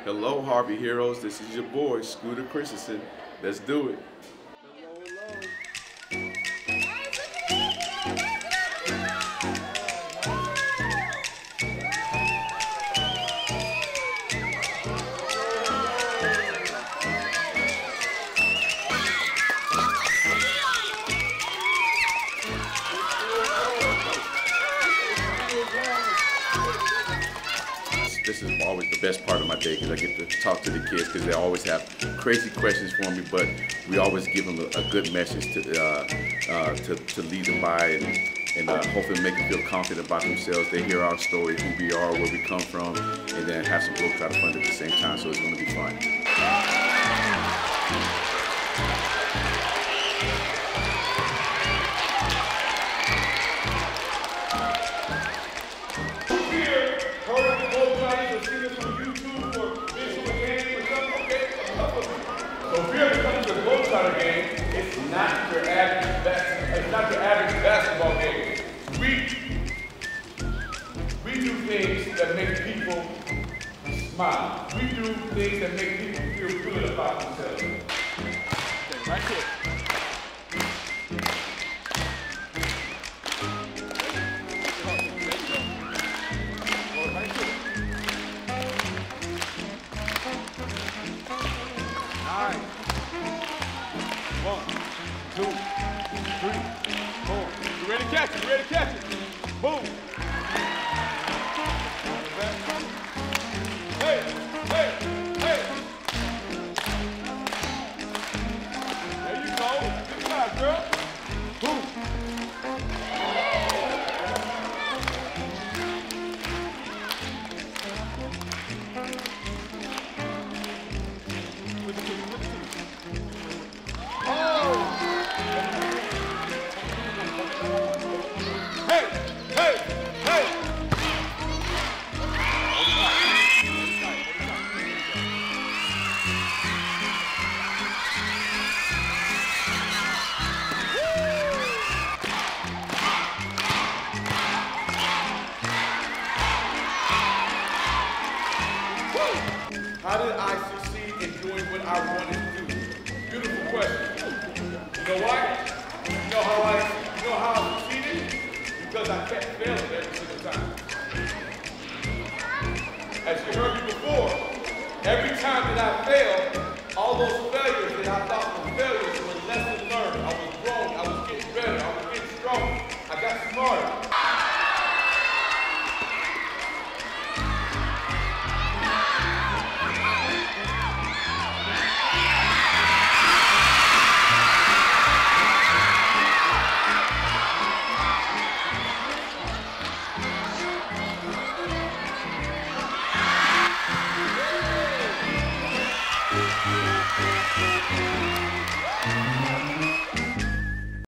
Hello, Harvie Heroes. This is your boy, Scooter Christensen. Let's do it. This is always the best part of my day because I get to talk to the kids because they always have crazy questions for me, but we always give them a good message to lead them by and hopefully make them feel confident about themselves. They hear our story, who we are, where we come from, and then have some Globetrotter fun at the same time, so it's going to be fun. Harlem Globetrotters or see this on YouTube or visual game or something, okay? So if you're ever coming to a Globetrotter game, it's not your average basketball game. We do things that make people smile. We do things that make people feel good about themselves. Right here. Nice. 1, 2, 3, 4. You ready to catch it? You ready to catch it? Boom. Hey, hey, hey. There you go. Good job, girl. Boom. Hey, hey, hey! How did I succeed in doing what I wanted to do? Beautiful question. You know why? You know how I succeeded? Because I kept failing every single time. As you heard me before, every time that I failed, all those failures that I thought were failures